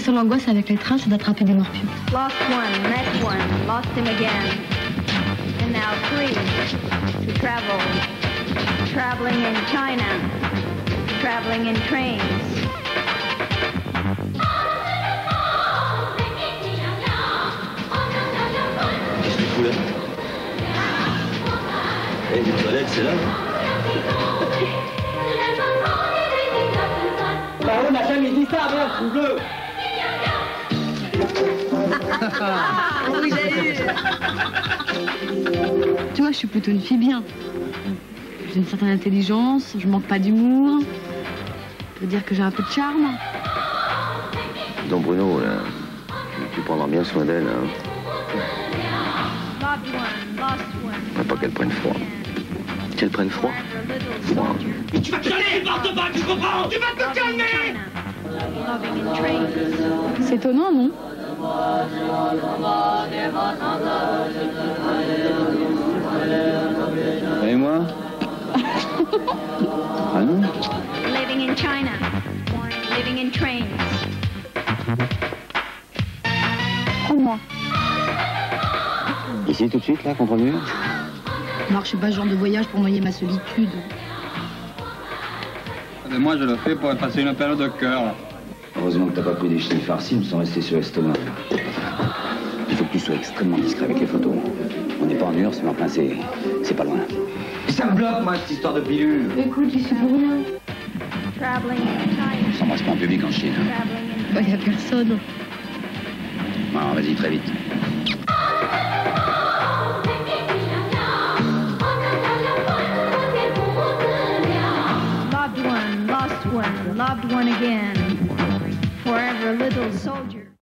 seule angoisse avec les trains, c'est d'attraper des morpions. Lost one, met one, lost him again. And now free to travel. Traveling in China. Traveling in trains. Qu'est-ce que tu fous là? Eh, les toilettes, c'est là, Bah, on n'a jamais dit ça, merde, fou-bleu. Oui, j'ai eu. Tu vois, je suis plutôt une fille bien. J'ai une certaine intelligence, je manque pas d'humour. On peut dire que j'ai un peu de charme. Donc Bruno, là, tu prendras bien soin d'elle, hein. Loved one, lost one. Pas qu'elle prenne froid. Qu'elle prenne froid? Froid. Mais tu vas te calmer, porte-pas, tu comprends? Tu vas te calmer! Loving in trains. C'est étonnant, non? Et moi? Ah non? Living in China. Living in trains. Prends-moi. Ici, tout de suite, là, contre le mur? Marc, je suis pas ce genre de voyage pour noyer ma solitude. Mais moi, je le fais pour passer une période de cœur. Heureusement que t'as pas pris des chenilles farcies, ils me sont restés sur l'estomac. Il faut que tu sois extrêmement discret avec les photos. On n'est pas en URSS, mais enfin, c'est pas loin. Ça me bloque, moi, cette histoire de pilule. Écoute, j'y suis pour rien. Traveling in China. On s'embrasse pas en public en Chine. Traveling in Y a personne. Alors, vas-y, très vite. Loved one, lost one, loved one again. Forever little soldier.